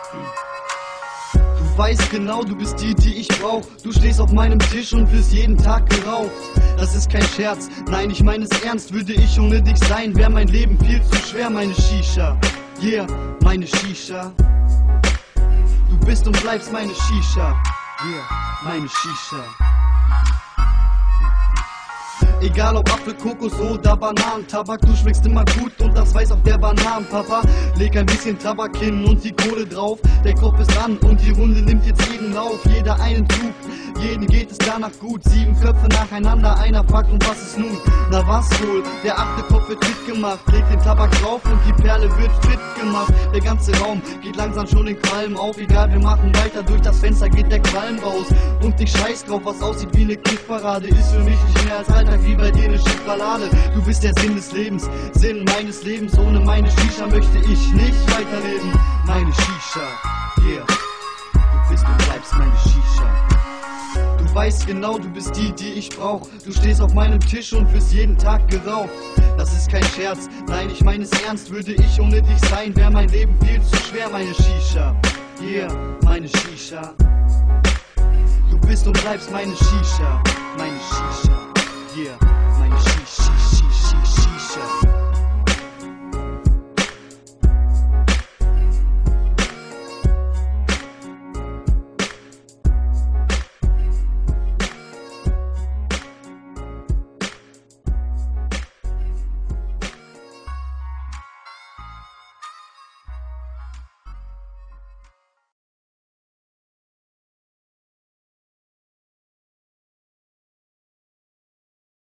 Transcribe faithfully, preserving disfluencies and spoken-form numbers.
Du weißt genau, du bist die, die ich brauch. Du stehst auf meinem Tisch und wirst jeden Tag geraucht. Das ist kein Scherz, nein, ich meine es ernst. Würde ich ohne dich sein, wäre mein Leben viel zu schwer. Meine Shisha, yeah, meine Shisha. Du bist und bleibst meine Shisha, yeah, meine Shisha. Egal ob Apfel, Kokos oder Bananentabak, du schmeckst immer gut und das weiß auch der Bananenpapa. Leg ein bisschen Tabak hin und die Kohle drauf. Der Kopf ist an und die Runde nimmt jetzt ihren Lauf. Jeder einen Zug, jeden geht es danach gut. Sieben Köpfe nacheinander, einer fragt und was ist nun? Na was wohl? Der achte Kopf wird fit gemacht. Leg den Tabak drauf und die Perle wird fit gemacht. Der ganze Raum geht langsam schon in Qualm auf. Egal, wir machen weiter, durch das Fenster geht der Qualm raus. Und ich scheiß drauf, was aussieht wie ne Kiffparade. Ist für mich nicht mehr als Alltag, wie bei dir eine Schiffballade. Du bist der Sinn des Lebens, Sinn meines Lebens. Ohne meine Shisha möchte ich nicht weiterleben. Meine Shisha, yeah. Du bist und bleibst meine Shisha. Du weißt genau, du bist die, die ich brauch. Du stehst auf meinem Tisch und wirst jeden Tag geraucht. Das ist kein Scherz, nein, ich meine es ernst. Würde ich ohne dich sein, wäre mein Leben viel zu schwer. Meine Shisha, yeah, meine Shisha. Du bist und bleibst meine Shisha, meine Shisha, yeah.